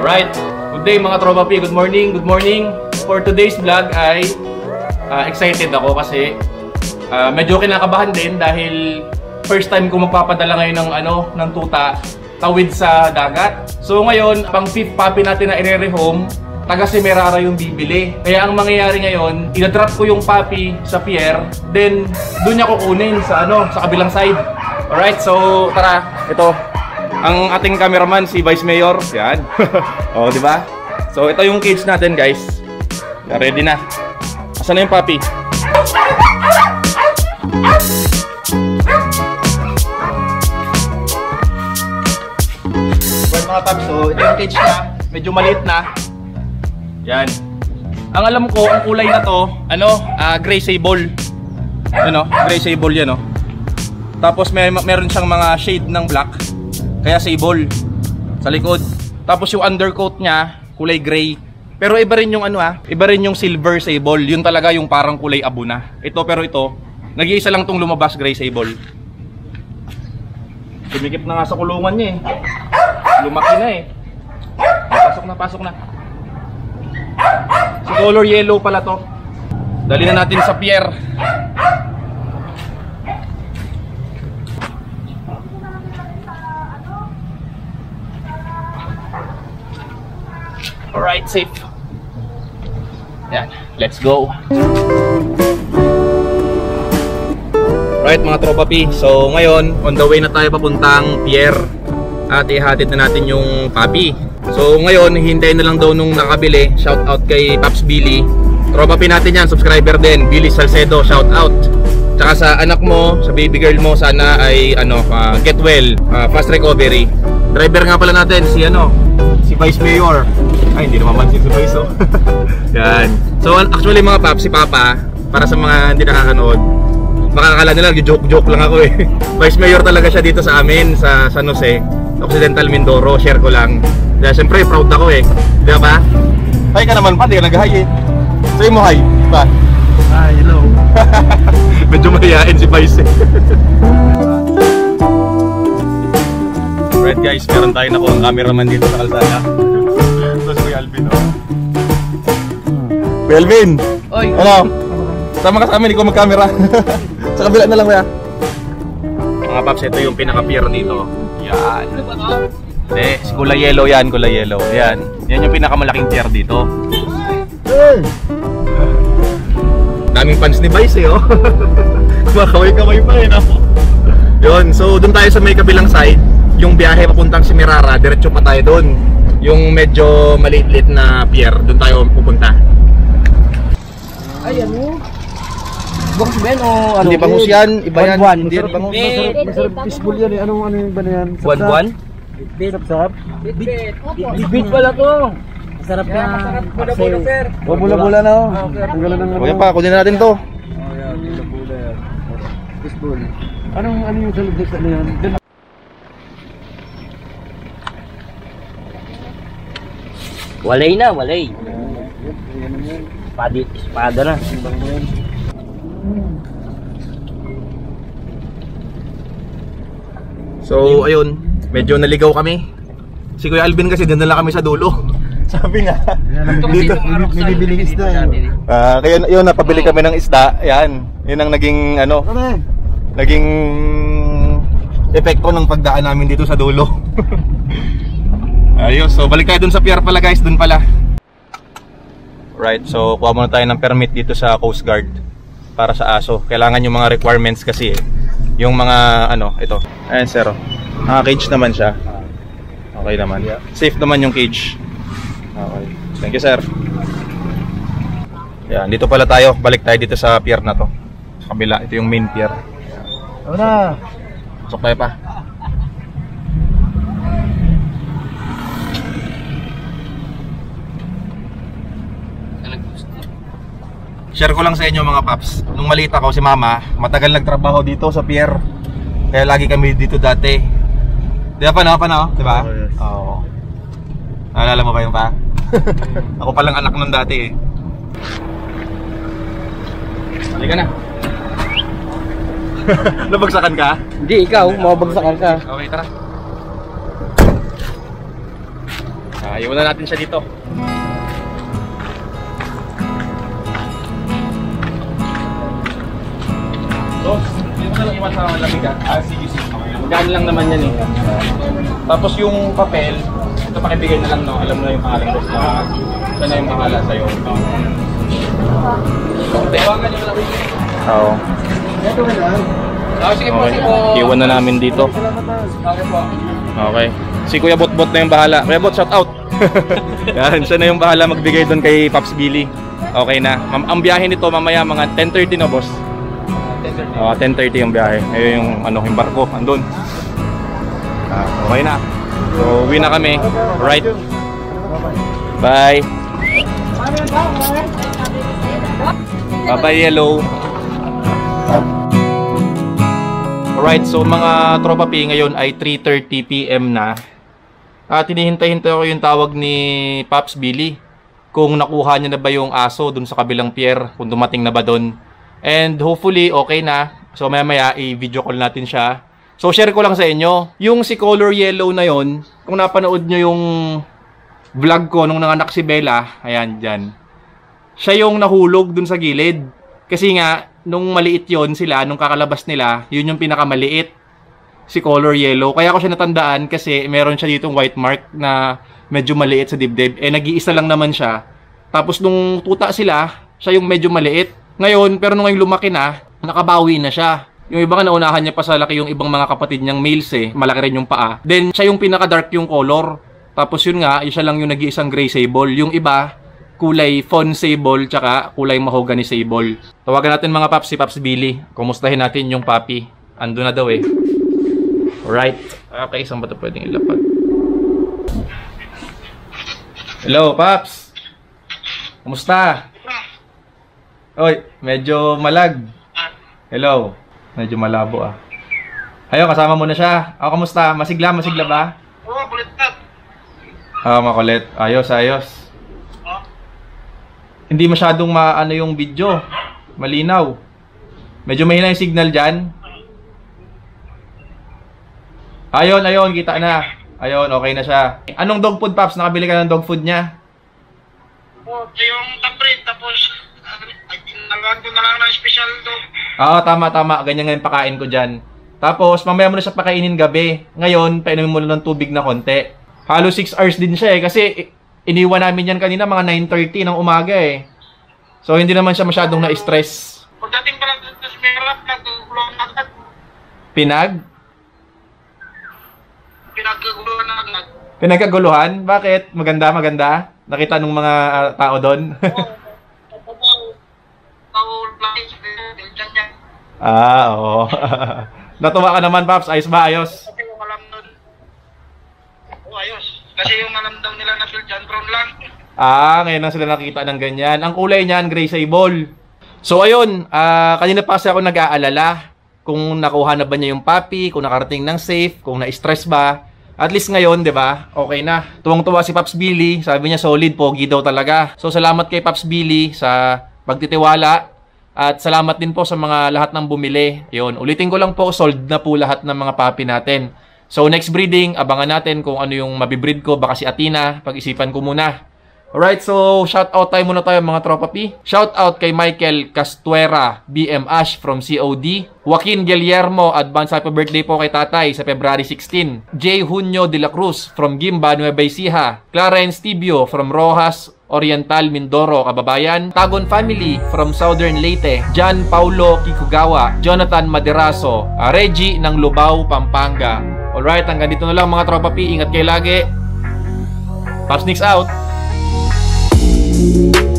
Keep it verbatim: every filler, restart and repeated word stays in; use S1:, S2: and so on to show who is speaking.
S1: Alright, good day mga Tropa P, good morning, good morning. For today's vlog ay uh, excited ako kasi uh, medyo kinakabahan din dahil first time ko magpapadala ngayon ng ano, ng tuta tawid sa dagat. So ngayon, pang fifth puppy natin na i-re-rehome, taga Semirara yung bibili. Kaya ang mangyayari ngayon, ina-drop ko yung puppy sa pier, then doon niya kukunin sa ano, sa kabilang side. Alright, so tara, ito ang ating cameraman, si Vice Mayor. Yan. Oh, di ba? So ito yung cage natin, guys. Ready na. Asan na yung puppy? Well, mga paps, so ito yung cage na. Medyo maliit na. Yan. Ang alam ko, ang kulay na to, ano, uh, gray sable. Ano, gray sable yan, no? Tapos may meron siyang mga shade ng black. Kaya sable sa likod. Tapos yung undercoat niya, kulay gray. Pero iba rin yung ano ah, iba rin yung silver sable. Yun talaga yung parang kulay abo na. Ito, pero ito, nag-iisa lang tong lumabas, gray sable. Tumikip na nga sa kulungan niya eh. Lumaki na eh. Pasok na, pasok na. Si color yellow pala to. Dali na natin sa pier. Alright, safe. Yan, let's go. Right mga Tropa P, so ngayon on the way na tayo papuntang pier at ihatid na natin yung puppy. So ngayon, hintayin na lang daw nung nakabili. Shout out kay Paps Billy. Tropa P natin yan, subscriber din, Billy Salcedo, shout out. Tsaka sa anak mo, sa baby girl mo, sana ay ano, uh, get well, uh, fast recovery. Driver nga pala natin, si ano, si Vice Mayor. Ay, hindi naman si Vice, oh. Yan. So actually mga Paps, si Papa, para sa mga hindi nakakanood, makakala nila, joke-joke lang ako eh. Vice Mayor talaga siya dito sa amin, sa San Jose, Occidental Mindoro. Share ko lang. Kaya siyempre, proud ako eh. Di ba? Hi ka naman pa, di ka nag-hi eh. Say mo hi, ba?
S2: Hi, hello.
S1: Medyo mahihain si Vice eh. Right guys, meron tayo nakuha ang cameraman dito sa kalsada. Ito si Kuya Alvin, oh. Kuya Alvin! Oy! Ano? Sama ka sa amin, hindi ko mag-camera. Sa kabila na lang kuya. Mga Paps, ito yung pinaka-pier dito. Yan. Eh, si kulay yellow yan, kulay yellow. Yan. Yan yung pinakamalaking pier dito. Hey! Daming fans ni Vice eh, oh. Kumakaway-kaway pa eh, no? Yun, so dun tayo sa may kabilang side. Yung biyahe papuntang Semirara, diretso pa tayo dun. Yung medyo maliit-liit na pier, dun tayo pupunta.
S2: Ay, ano? Bangus ba yan o ano?
S1: Hindi bangus yan, iba yan.
S2: Buwan-buwan.
S1: Hindi yan bangus.
S2: Masarap, masarap fishbowl yan eh. Anong ano yung ba na yan?
S1: Buwan-buwan?
S2: Sarap-sarap? Bit pala to. Masarap na. Masarap bula-bula, sir. O, bula-bula na o. Ang gala ng ano.
S1: Kuya pa, kunin natin to.
S2: O, yan. Bula-bula yan. Fishbowl. Anong ano yung salud sa ano yan?
S3: Walay na, walay. Padi, espada na.
S1: So, ayun, medyo naligaw kami. Si Kuya Alvin kasi dinala kami sa dulo. Sabi nga, dito
S2: bibili isda eh.
S1: Ah, kaya yun, napabili kami ng isda. Yan, yun ang naging ano, naging epekto ng pagdaan namin dito sa dulo. Ayos, so balik tayo dun sa pier pala guys, dun pala. Right, so kuha muna tayo ng permit dito sa Coast Guard para sa aso. Kailangan yung mga requirements kasi eh. Yung mga ano, ito. Ayan sir, naka-cage naman siya. Okay naman. Safe naman yung cage. Okay, thank you sir. Yan, dito pala tayo. Balik tayo dito sa pier na to. Sa kabila, ito yung main pier.
S2: Ano na?
S1: Pasok tayo pa. Share ko lang sa inyo mga Paps. Nung maliit ako, si Mama, matagal nagtrabaho dito sa pier. Kaya lagi kami dito dati. Di ba pa na, pa na, di ba?
S2: Oh, yes.
S1: Oo. Naalala mo ba yung pa? Ako palang anak nun dati eh. Halika na. Nabagsakan ka?
S3: Hindi, ikaw, mabagsakan ka.
S1: Okay, tara. Uh, iwan na natin siya dito. So, dito na lang iwan sa lamig ah. Ah, sige, sige. Magkano lang naman yan eh. Tapos yung papel, ito pakibigay na lang, no? Alam mo na yung pangalan ko na siya na yung pangalan sa'yo. Tawagan nyo lang. Oo. Oh, sige po, sige po. Iwan na namin dito. Okay po. Okay. Si Kuya Botbot na yung bahala. Kuya Bot, shout out. Yan, siya na yung bahala magbigay doon kay Pops Billy. Okay na. Ang biyahe nito mamaya mga ten thirty na, boss. Oh, ten thirty yung biyahe. Ayun yung ano, yung barko andun. Ah, okay na. So, uwi na kami. Right. Bye. Bye-bye, yellow. Alright, so mga tropa P, ngayon ay three thirty p m na. At hinihintay-hintay ko yung tawag ni Pops Billy kung nakuha niya na ba yung aso dun sa kabilang pier, kung dumating na ba dun. And hopefully okay na. So maya maya i-video call natin siya. So share ko lang sa inyo, yung si color yellow na yon, kung napanood nyo yung vlog ko nung nanganak si Bella, ayan dyan, siya yung nahulog dun sa gilid. Kasi nga, nung maliit yon sila, nung kakalabas nila, yun yung pinakamaliit, si color yellow. Kaya ko siya natandaan kasi meron siya ditong white mark na medyo maliit sa dibdib. Eh nag-iisa lang naman siya. Tapos nung tuta sila, siya yung medyo maliit. Ngayon, pero nung ngayon lumaki na, nakabawi na siya. Yung iba nga naunahan niya pa sa laki yung ibang mga kapatid niyang males eh. Malaki rin yung paa. Then, siya yung pinaka-dark yung color. Tapos yun nga, siya lang yung nag-iisang gray sable. Yung iba, kulay fawn sable, tsaka kulay mahogany sable. Tawagan natin mga paps, si Pops Billy. Kumustahin natin yung puppy. Ando na daw eh. Alright. Okay, saan ba ito pwedeng ilapag? Hello, Pops. Kumusta? Oy, medyo malag. Hello. Medyo malabo ah. Ayun, kasama mo na siya. O, kamusta? Masigla, masigla ba?
S4: Oo, kulit na.
S1: Ah, makulit. Ayos, ayos.
S4: Oh?
S1: Hindi masyadong maano yung video. Malinaw. Medyo mahina yung signal dyan. Ayun, ayun, kita na. Ayun, okay na siya. Anong dog food, Pops? Nakabili ka ng dog food niya?
S4: Oo, yung taprit, tapos nalawan ko na lang ng special dog.
S1: Oo, tama, tama. Ganyan nga yung pakain ko dyan. Tapos, mamaya mo na siya pakainin gabi. Ngayon, painumin mo na ng tubig na konti. Halos six hours din siya eh. Kasi, iniwan namin yan kanina mga nine thirty ng umaga eh. So, hindi naman siya masyadong na-stress.
S4: Pagdating pa lang sa smerap, nagkaguluhan agad.
S1: Pinag?
S4: Pinagkaguluhan agad.
S1: Pinagkaguluhan? Bakit? Maganda, maganda? Nakita nung mga uh, tao doon?
S4: Oo. Tao lang sa niya.
S1: Ah, oo. Natuwa ka naman, Pops. Ayos ba? Ayos?
S4: Kasi yung alam nun. Oo, ayos. Kasi yung alam daw nila na Philjan Brown lang.
S1: Ah, ngayon lang sila nakita ng ganyan. Ang kulay niyan, gray sable. So, ayun. Uh, kanina pa kasi ako nag-aalala kung nakuha na ba niya yung puppy, kung nakarating ng safe, kung na-stress ba. At least ngayon, di ba? Okay na. Tuwang-tuwa si Pops Billy. Sabi niya, solid, pogi daw talaga. So, salamat kay Pops Billy sa pagtitiwala. At salamat din po sa mga lahat ng bumili. Yun, ulitin ko lang po, sold na po lahat ng mga puppy natin. So, next breeding, abangan natin kung ano yung mabibreed ko. Baka si Athena, pag-isipan ko muna. Alright, so shout out tayo muna tayo mga tropa P. Shout out kay Michael Castuera, B M Ash from C O D. Joaquin Guillermo, advance happy birthday po kay tatay sa February sixteen. J. Junio de la Cruz from Gimba, Nueva Ecija. Clarence Tibio from Rojas Oriental, Mindoro, Kababayan. Tagon family from Southern Leyte. John Paulo Kikugawa. Jonathan Maderaso. Uh, Reggie ng Lubao, Pampanga. Alright, hanggang dito na lang mga tropa P. Ingat kayo lagi. Pops Nicks out. Thank you.